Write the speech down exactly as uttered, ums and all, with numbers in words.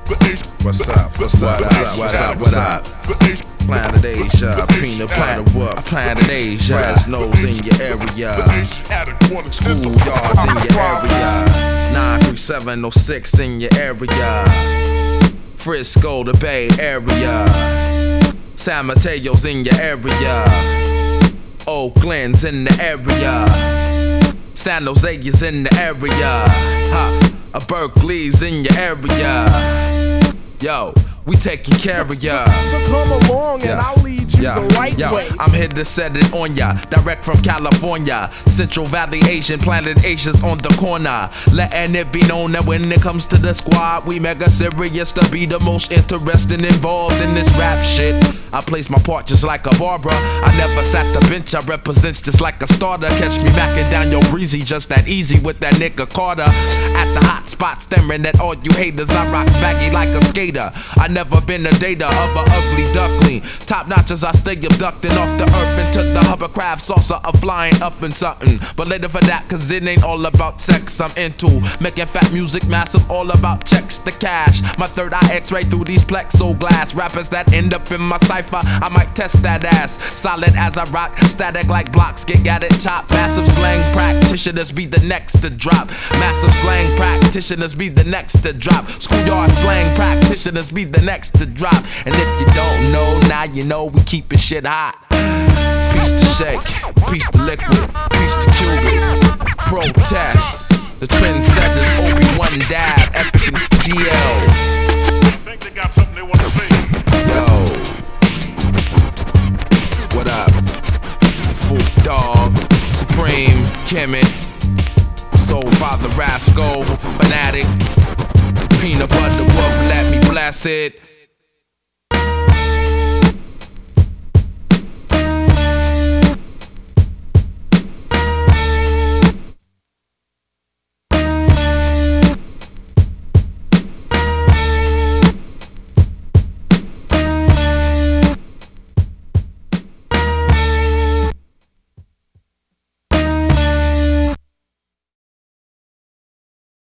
What's up? What's up? What's up? What's up? What's up? Planet Asia, peanut butter woof. Planet Asia, Fresno's in your area. Schoolyards in your area. nine three seven oh six in your area. Frisco, the Bay Area. San Mateo's in your area. Oakland's in the area. San Jose is in the area. Ha, a Berkeley's in your area. Yo, we taking care of ya. So come along and I'll lead you yeah. the right yeah. way. I'm here to set it on ya, direct from California. Central Valley Asian, Planet Asia's on the corner. Letting it be known that when it comes to the squad, we mega serious to be the most interesting involved in this rap shit. I place my part just like a Barbara. I never sat the bench, I represents just like a starter. Catch me backing down your breezy, just that easy with that nigga Carter. At the hot spot, staring at all you haters. I rocks baggy like a skater. I never been a data of a ugly duckling. Top notch as I stay abducting off the earth into the hovercraft saucer of flying up in something. But later for that, cause it ain't all about sex I'm into. Making fat music massive, all about checks to cash. My third eye x-ray through these plexoglass. Rappers that end up in my cipher, I might test that ass. Solid as I rock, static like blocks, get got it chopped. Massive slang practitioners be the next to drop. Massive slang practitioners be the next to drop. Schoolyard slang practitioners be the next to drop. And if you don't know, now you know we keepin' shit hot. Piece to shake, piece to liquid, piece to Cuban. Protest, the trendsetters, Obi-Wan Dab, Epic and D L. Think they got something they want to say. Yo, what up? Fourth Dog, Supreme, Kemet, Soul Father Rascal, Fanatic, Peanut Butter Wolf, let me bless it.